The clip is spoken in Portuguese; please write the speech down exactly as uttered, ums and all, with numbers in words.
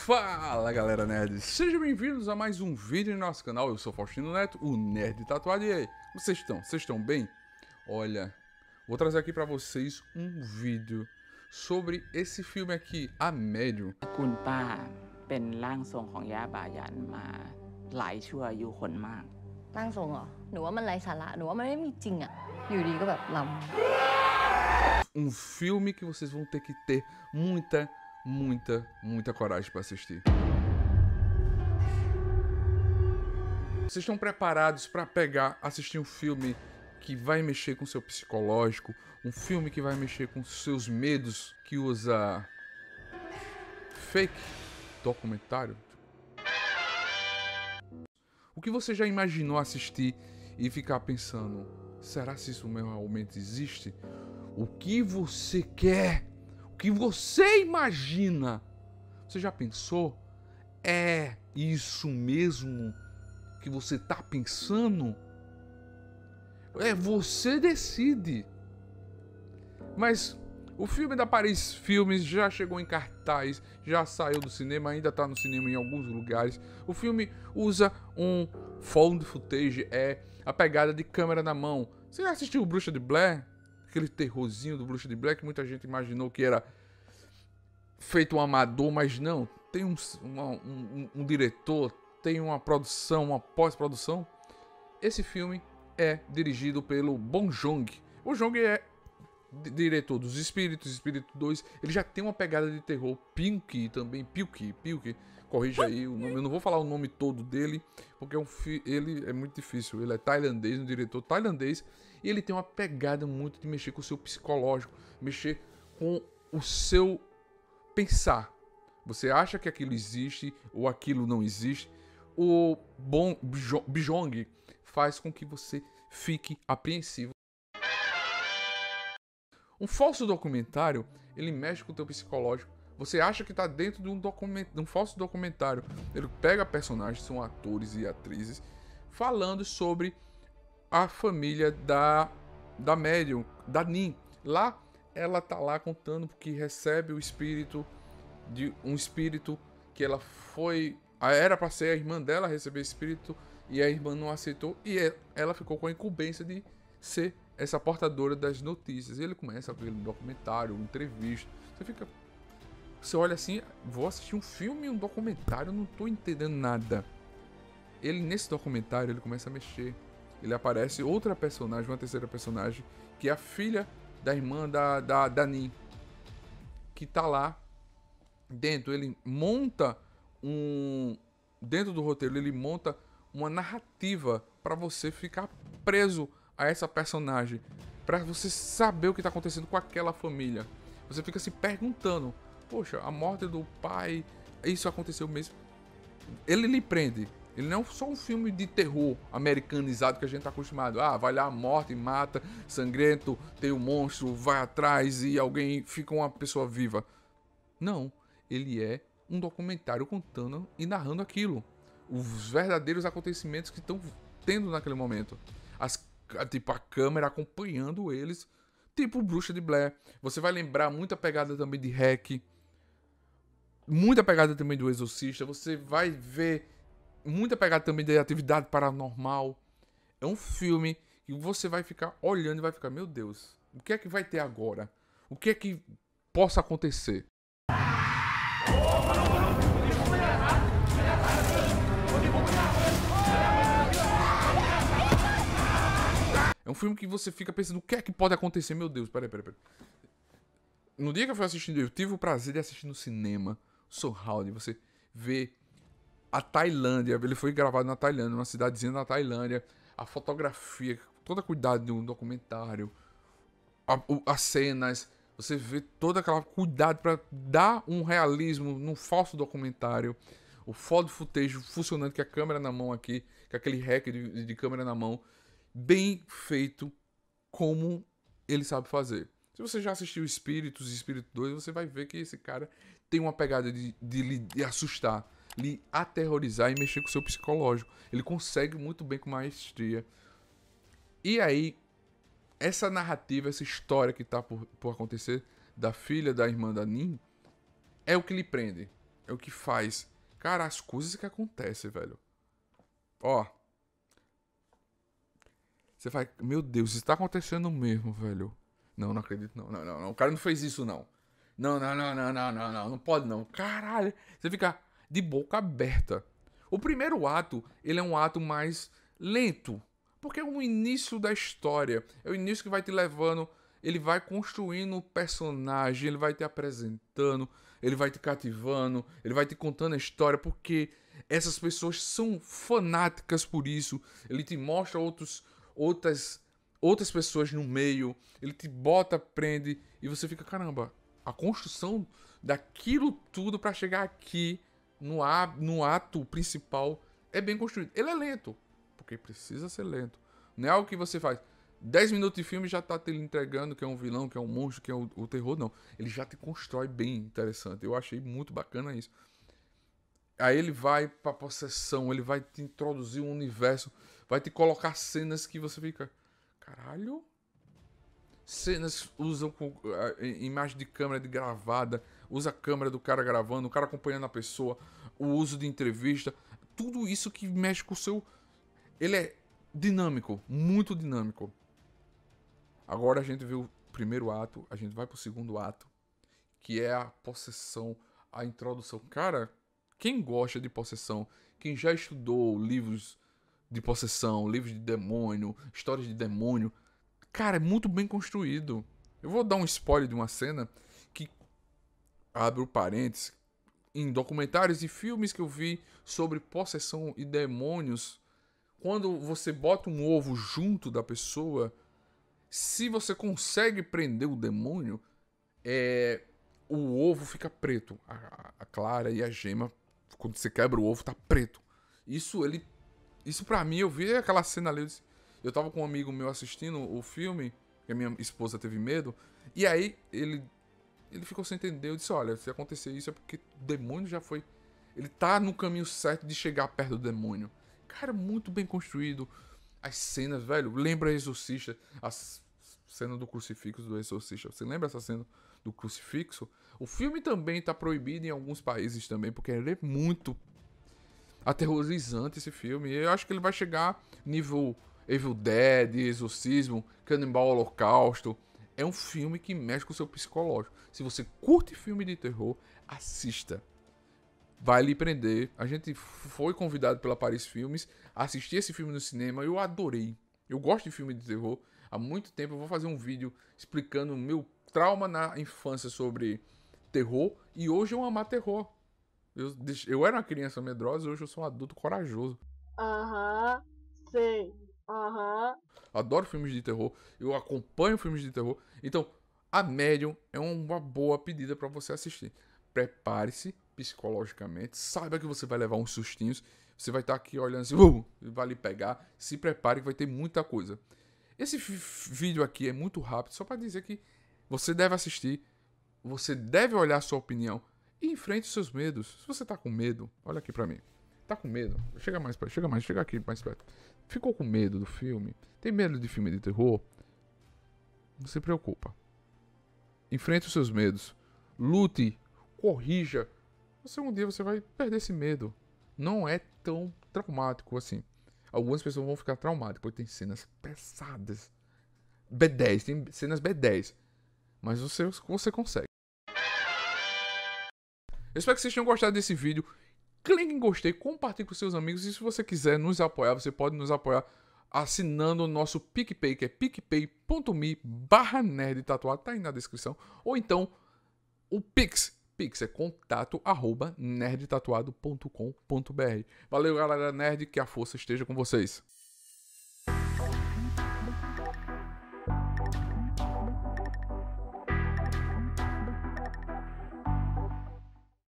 Fala galera nerd, sejam bem-vindos a mais um vídeo no nosso canal. Eu sou Faustino Neto, o Nerd Tatuado. E aí, como vocês estão? Vocês estão bem? Olha, vou trazer aqui pra vocês um vídeo sobre esse filme aqui, A Medium. คุณป้าเป็นร่างทรงของย่าบายันมาหลายชั่วอายุคนมากร่างทรงเหรอ หนูว่ามันไร้สาระหนูว่ามันไม่มีจริงอะอยู่ดีก็แบบลำ Um filme que vocês vão ter que ter muita, muita, muita coragem pra assistir. Vocês estão preparados pra pegar, assistir um filme que vai mexer com seu psicológico, um filme que vai mexer com seus medos, que usa fake documentário? O que você já imaginou assistir e ficar pensando, será se isso realmente existe? O que você quer? O que você imagina? Você já pensou? É isso mesmo que você tá pensando? É, você decide. Mas o filme da Paris Filmes já chegou em cartaz, já saiu do cinema, ainda tá no cinema em alguns lugares. O filme usa um found footage, é a pegada de câmera na mão. Você já assistiu o Bruxa de Blair? Aquele terrorzinho do Bruxa de Blair que muita gente imaginou que era feito um amador, mas não. Tem um, uma, um, um diretor, tem uma produção, uma pós-produção. Esse filme é dirigido pelo Bong Joon-ho. O Joon é diretor dos Espíritos, Espírito dois. Ele já tem uma pegada de terror. Pinky também, Pilky, Pilky. Corrija aí o nome. Eu não vou falar o nome todo dele, porque é um fi... ele é muito difícil. Ele é tailandês, um diretor tailandês. E ele tem uma pegada muito de mexer com o seu psicológico, mexer com o seu pensar. Você acha que aquilo existe ou aquilo não existe? O Bong Joon-ho faz com que você fique apreensivo. Um falso documentário, ele mexe com o teu psicológico. Você acha que está dentro de um, document... de um falso documentário. Ele pega personagens, são atores e atrizes, falando sobre a família da, da médium, da Nin. Lá, ela tá lá contando que recebe o espírito de um espírito que ela foi... Era para ser a irmã dela receber esse espírito e a irmã não aceitou e ela ficou com a incumbência de ser essa portadora das notícias. E ele começa aquele documentário, entrevista. Você fica... Você olha assim, vou assistir um filme e um documentário, não tô entendendo nada. Ele, nesse documentário, ele começa a mexer. Ele aparece outra personagem, uma terceira personagem, que é a filha da irmã da, da, da Nin, que tá lá dentro. Ele monta um... Dentro do roteiro, ele monta uma narrativa para você ficar preso a essa personagem, para você saber o que tá acontecendo com aquela família. Você fica se perguntando, poxa, a morte do pai, isso aconteceu mesmo? Ele lhe prende. Ele não é só um filme de terror americanizado que a gente tá acostumado. Ah, vai lá, a morte, mata, sangrento, tem um monstro, vai atrás e alguém fica uma pessoa viva. Não, ele é um documentário contando e narrando aquilo. Os verdadeiros acontecimentos que estão tendo naquele momento. As, tipo, a câmera acompanhando eles. Tipo Bruxa de Blair. Você vai lembrar muita pegada também de Hack. Muita pegada também do Exorcista. Você vai ver muita pegada também de Atividade Paranormal. É um filme que você vai ficar olhando e vai ficar, meu Deus, o que é que vai ter agora? O que é que possa acontecer? É um filme que você fica pensando, o que é que pode acontecer? Meu Deus, peraí, peraí, peraí. No dia que eu fui assistindo, eu tive o prazer de assistir no cinema, Surround, você vê a Tailândia, ele foi gravado na Tailândia, numa cidadezinha na Tailândia, a fotografia, toda a cuidado de um documentário, a, as cenas, você vê toda aquela cuidado para dar um realismo num falso documentário, o found footage funcionando, que a câmera na mão aqui, com aquele hack de, de câmera na mão, bem feito como ele sabe fazer. Se você já assistiu Espíritos e Espírito dois, você vai ver que esse cara tem uma pegada de, de lhe de assustar, lhe aterrorizar e mexer com o seu psicológico. Ele consegue muito bem com maestria. E aí, essa narrativa, essa história que está por, por acontecer da filha da irmã da Nin, é o que lhe prende. é o que faz. Cara, as coisas que acontecem, velho. Ó. Você vai... Meu Deus, isso tá acontecendo mesmo, velho. Não, não acredito, não. Não, não, não. O cara não fez isso, não. Não, não, não, não, não, não, não. Não pode, não. Caralho. Você fica de boca aberta. O primeiro ato, ele é um ato mais lento. Porque é o início da história. É o início que vai te levando... Ele vai construindo o personagem, ele vai te apresentando, ele vai te cativando, ele vai te contando a história, porque essas pessoas são fanáticas por isso. Ele te mostra outros, outras, outras pessoas no meio, ele te bota, prende, e você fica, caramba, a construção daquilo tudo para chegar aqui no, a, no ato principal é bem construído. Ele é lento, porque precisa ser lento. Não é algo que você faz... dez minutos de filme já tá te entregando que é um vilão, que é um monstro, que é o, o terror, não. Ele já te constrói bem interessante. Eu achei muito bacana isso. Aí ele vai pra possessão, ele vai te introduzir um universo, vai te colocar cenas que você fica... Caralho? Cenas usam com, uh, imagem de câmera de gravada, usa a câmera do cara gravando, o cara acompanhando a pessoa, o uso de entrevista. Tudo isso que mexe com o seu... Ele é dinâmico, muito dinâmico. Agora a gente vê o primeiro ato, a gente vai pro segundo ato, que é a possessão, a introdução. Cara, quem gosta de possessão, quem já estudou livros de possessão, livros de demônio, histórias de demônio, cara, é muito bem construído. Eu vou dar um spoiler de uma cena que, abre o parênteses, em documentários e filmes que eu vi sobre possessão e demônios, quando você bota um ovo junto da pessoa... Se você consegue prender o demônio, é, o ovo fica preto. A, a clara e a gema, quando você quebra o ovo, tá preto. Isso, ele, isso pra mim, eu vi aquela cena ali. Eu, disse, eu tava com um amigo meu assistindo o filme, que a minha esposa teve medo. E aí, ele, ele ficou sem entender. Eu disse, olha, se acontecer isso é porque o demônio já foi... Ele tá no caminho certo de chegar perto do demônio. Cara, muito bem construído. As cenas, velho, lembra Exorcista, a cena do crucifixo do Exorcista. Você lembra essa cena do crucifixo? O filme também tá proibido em alguns países também, porque ele é muito aterrorizante, esse filme. Eu acho que ele vai chegar nível Evil Dead, Exorcismo, Canibal Holocausto. É um filme que mexe com o seu psicológico. Se você curte filme de terror, assista. Vai lhe prender. A gente foi convidado pela Paris Filmes a assistir esse filme no cinema. Eu adorei. Eu gosto de filme de terror. Há muito tempo eu vou fazer um vídeo explicando o meu trauma na infância sobre terror. E hoje eu amo terror. Eu, eu era uma criança medrosa, hoje eu sou um adulto corajoso. Aham, uhum, sei. Aham. Uhum. Adoro filmes de terror. Eu acompanho filmes de terror. Então, a Medium é uma boa pedida para você assistir. Prepare-se psicologicamente, saiba que você vai levar uns sustinhos, você vai estar aqui olhando assim, uh, vai lhe pegar, se prepare que vai ter muita coisa. Esse vídeo aqui é muito rápido, só para dizer que você deve assistir, você deve olhar a sua opinião e enfrente os seus medos. Se você tá com medo, olha aqui pra mim, tá com medo, chega mais perto, chega mais, chega aqui mais perto. Ficou com medo do filme? Tem medo de filme de terror? Não se preocupa. Enfrente os seus medos, lute, corrija. Você um dia você vai perder esse medo. Não é tão traumático assim. Algumas pessoas vão ficar traumáticas, porque tem cenas pesadas. B dez, tem cenas B dez. Mas você, você consegue. Eu espero que vocês tenham gostado desse vídeo. Clique em gostei, compartilhe com seus amigos. E se você quiser nos apoiar, você pode nos apoiar assinando o nosso PicPay, que é picpay.me barra nerd tatuado. Tá aí na descrição. Ou então o Pix. Pix é contato arroba nerd tatuado ponto com ponto br. Valeu, galera nerd, que a força esteja com vocês.